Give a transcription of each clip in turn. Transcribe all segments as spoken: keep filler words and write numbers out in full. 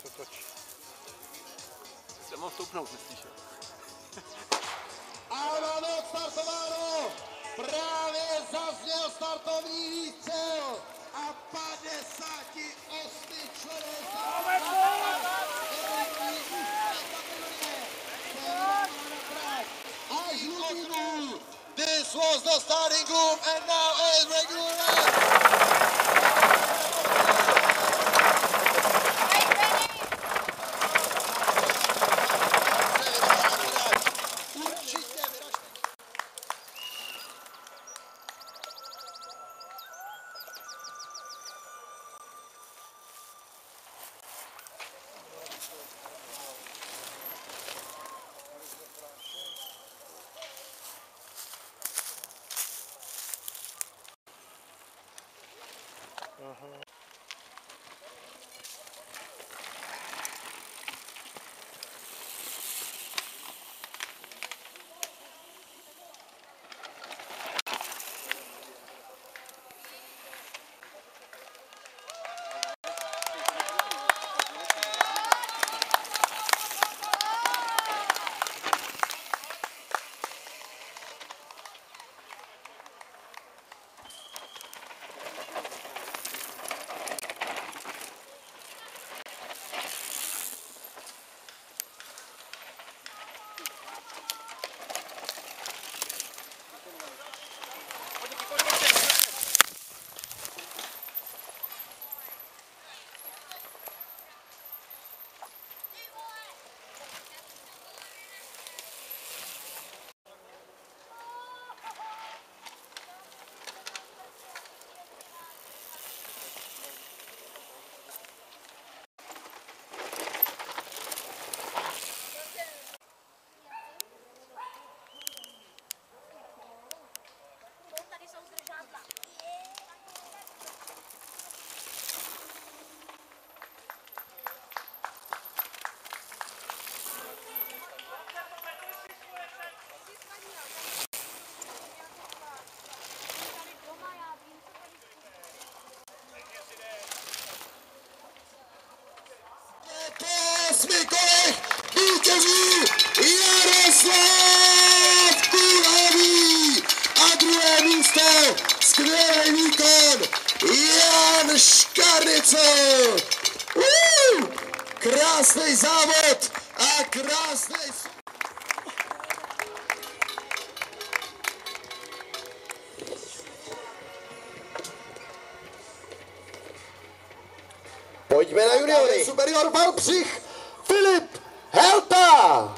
to točí. Se mohl stoupnout, myslíš? A máme odstartováno! Právě zazněl startovní výstřel a padesát osm členů a žlutý důl. This was the starting group and now is regular. Aha. Osmi kolech vítězí Jaroslav Kulavý a druhé místo, skvělý výkon, Jan Škarnicl. Uh, krásný závod a krásný... Pojďme na juniory. Superior Valpřich, Filip Helta.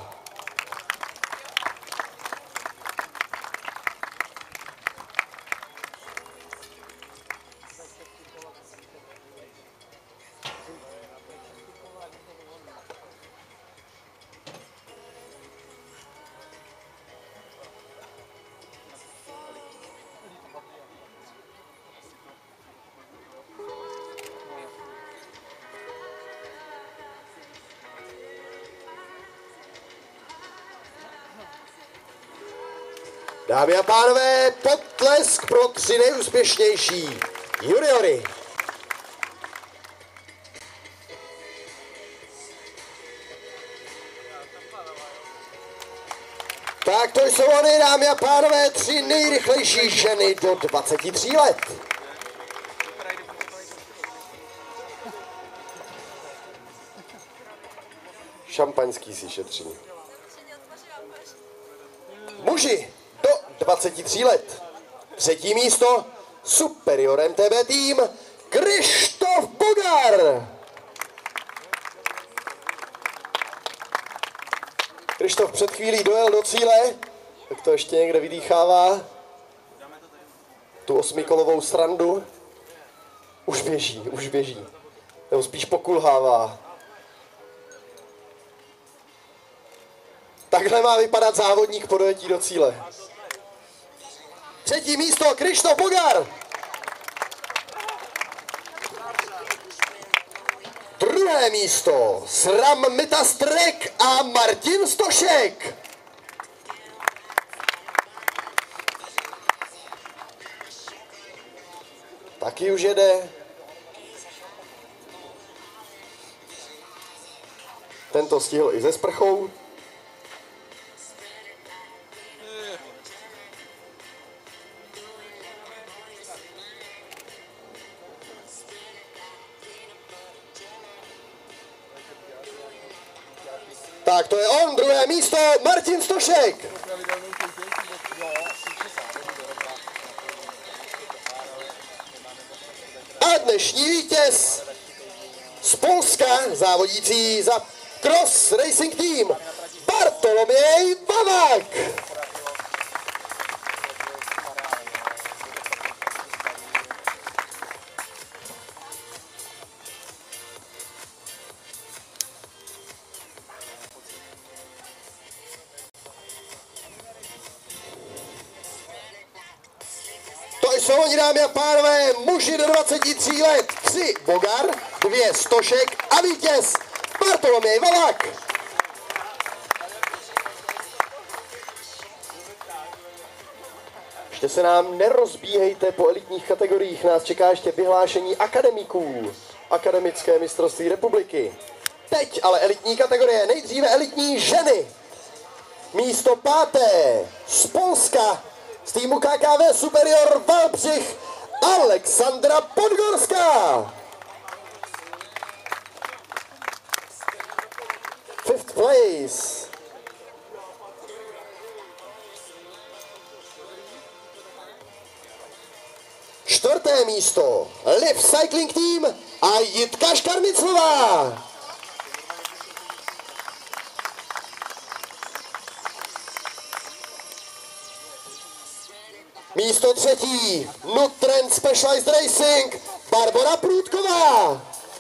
Dámy a pánové, potlesk pro tři nejúspěšnější juniory. Tak to jsou ony, dámy a pánové, tři nejrychlejší ženy do dvaceti tří let. Šampaňský si šetří. Muži do dvaceti tří let. Třetí místo, Superior M T B tým, Krištof Bogar. Krištof před chvílí dojel do cíle, tak to ještě někde vydýchává. Tu osmikolovou srandu. Už běží, už běží. Nebo spíš pokulhává. Takhle má vypadat závodník po dojetí do cíle. Třetí místo, Krištof Bogar. Druhé místo, Sram Mitastrek a Martin Stošek. Taky už jede. Tento stihl i se sprchou. Tak to je on, druhé místo, Martin Stošek. A dnešní vítěz z Polska, závodící za Cross Racing Team, Bartoloměj Vavák. To jsou oni, dámy a pánové, muži do dvaceti tří let, tři Bogar, dvě Stošek a vítěz Bartoloměj Vavák. Ještě se nám nerozbíhejte po elitních kategoriích, nás čeká ještě vyhlášení akademiků, akademické mistrovství republiky. Teď ale elitní kategorie, nejdříve elitní ženy. Místo páté z Polska, z týmu K K V Superior Valbřich, Alexandra Podgorská. Fifth place. Čtvrté místo, Liv Cycling Team a Jitka Škarniclová. Místo třetí, Nutrend Specialized Racing, Barbora Průdková.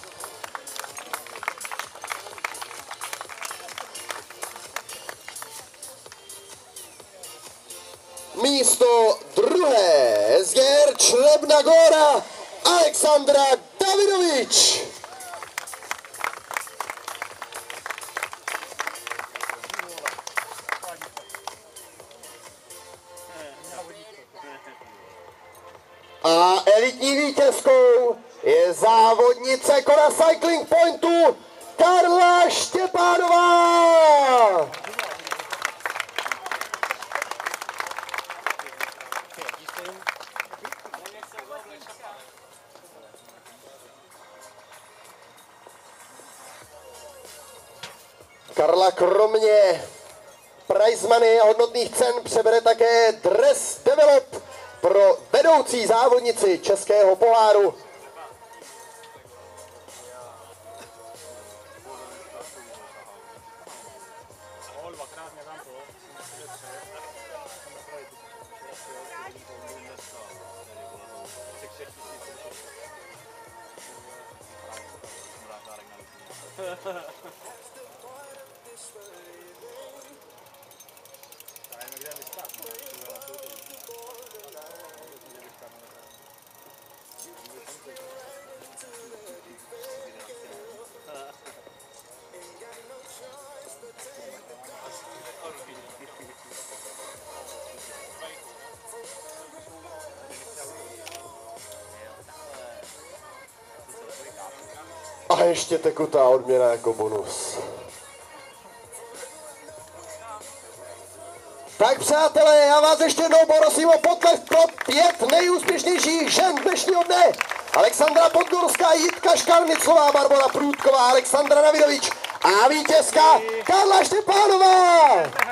Místo druhé, S G R Črebna Góra, Alexandra Davidovič. A elitní vítězkou je závodnice Kora Cycling Pointu Karla Štěpánová. Karla kromě prize money a hodnotných cen přebere také Dress Develop pro vedoucí závodnici českého poháru. A ještě tekutá odměna jako bonus. Tak přátelé, já vás ještě jednou prosím o potlesk pro pět nejúspěšnějších žen dnešního dne. Alexandra Podgorská, Jitka Škarniclová, Barbora Průdková, Alexandra Davidovič a vítězka Karla Štěpánová.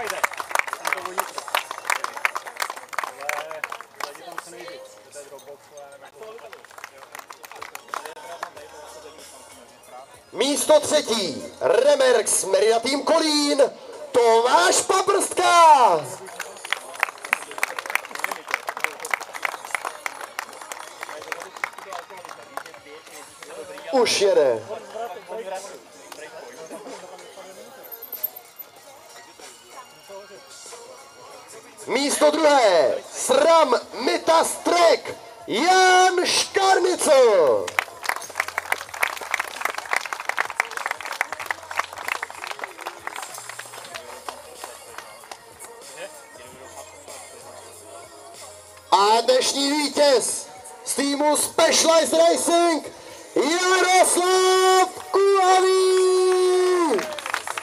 Místo třetí, Remerx Merida Team Kolín, Tomáš Paprstka. Už jede. Místo druhé, SRAM Mitas Trek, Jan Škarnicl. A dnešní vítěz z týmu Specialized Racing Jaroslav Kulavý.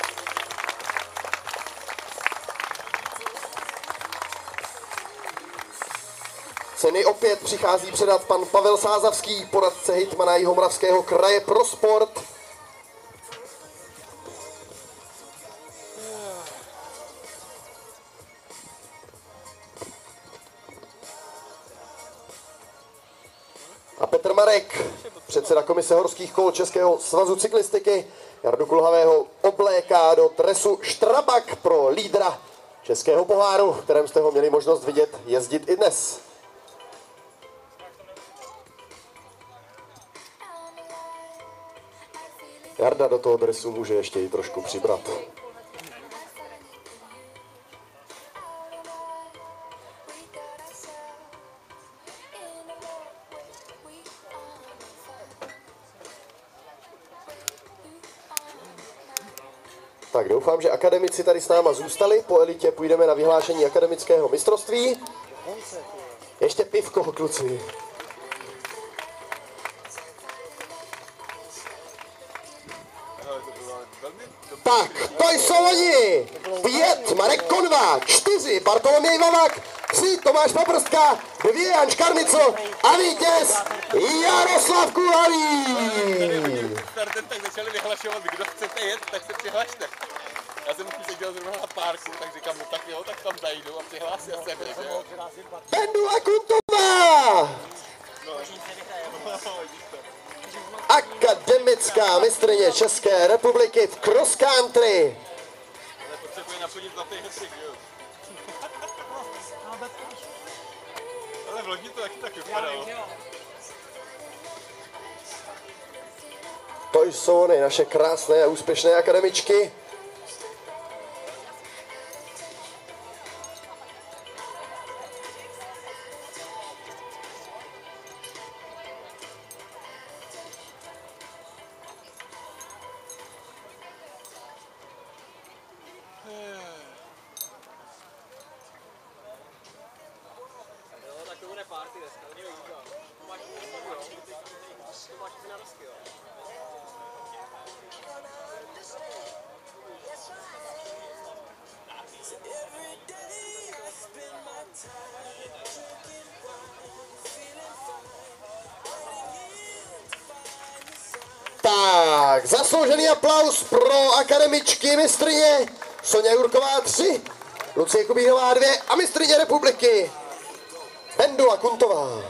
opět přichází předat pan Pavel Sázavský, poradce hejtmana Jihomoravského kraje pro sport. A Petr Marek, předseda komise horských kol Českého svazu cyklistiky, Jardu Kulhavého obléká do dresu Štrabak pro lídra Českého poháru, v kterém jste ho měli možnost vidět jezdit i dnes. Jarda do toho dresu může ještě i trošku přibrat. Tak doufám, že akademici tady s náma zůstali. Po elitě půjdeme na vyhlášení akademického mistrovství. Ještě pivko, kluci. Tak, to jsou oni. Pět Marek Konva, čtyři Bartoloměj Vavak, tři Tomáš Paprstka, dvě Jan Škarmico a vítěz Jaroslav Kulhavý. Startem tak začali vyhlašovat, kdo chcete jet, tak se přihlašte. Já jsem už seděl zrovna na párku, tak říkám, no tak jo, tak tam zajdu a přihlásil jsem, že jo. Bendu a Kuntová! Akademická mistryně České republiky v cross country. Ale potřebuje naplnit zlatý hetrik, jo. Ale v lodní to taky tak vypadalo. To jsou ony, naše krásné a úspěšné akademičky. Tak, zasloužený aplaus pro akademičky mistryně Soňa Jurková tři, Lucie Kubínová dvě a mistryně republiky Bendu a Kuntová.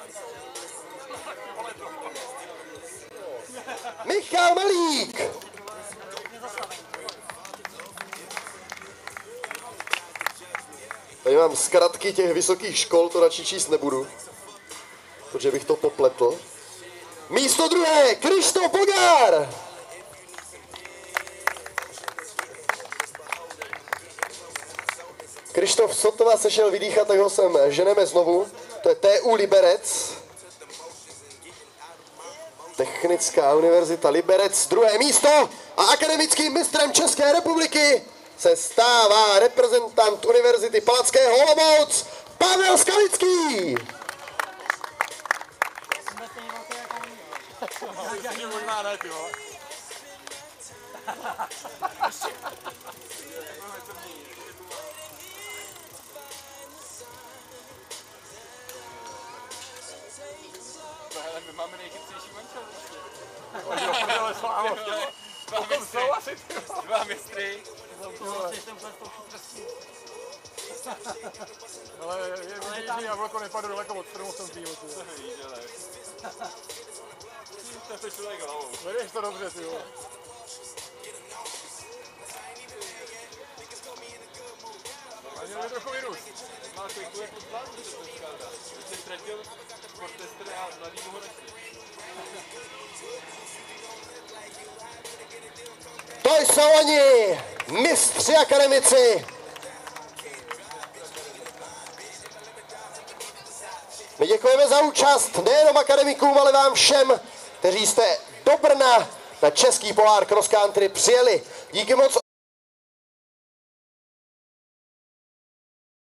Michal Malík. Tady mám zkratky těch vysokých škol, to radši číst nebudu, protože bych to popletl. Místo druhé, Krištof Bogár. Krištof sotva se šel vydýchat, tak ho sem ženeme znovu. To je T U Liberec. Technická univerzita Liberec, druhé místo. A akademickým mistrem České republiky se stává reprezentant Univerzity Palackého Olomouc Pavel Skalický. Možná ne, ty vole. Hele, my máme nejchytřejší mančel. Dva mistry, dva mistry. Ale je vidět, že jablko nepadlo daleko od stromu v tom týmu. To nevíš, ale. To je člověk hlavou. Vedeš to dobře, ty vole. A měl by trochu virus. Máš takový jako plán, že to skládá. Když jsi ztratil sportestry a mladýmu ho nechci. To jsou oni, mistři akademici. My děkujeme za účast nejenom akademikům, ale vám všem, kteří jste do Brna na český pohár cross country přijeli. Díky moc